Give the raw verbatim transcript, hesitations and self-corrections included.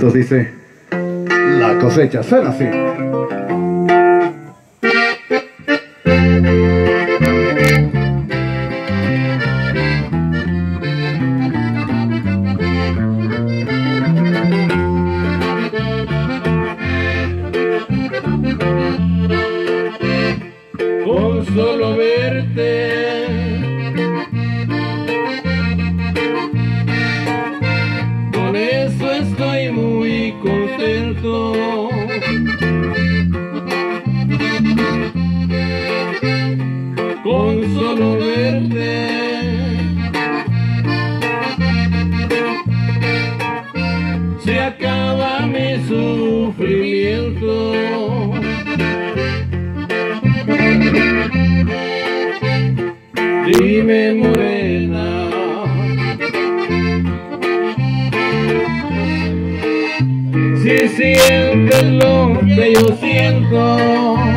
Entonces dice, la cosecha suena así. Con solo verte con eso estoy muy contento. Con solo verte se acaba mi sufrimiento. Dime, morena, si sientes lo que yo siento.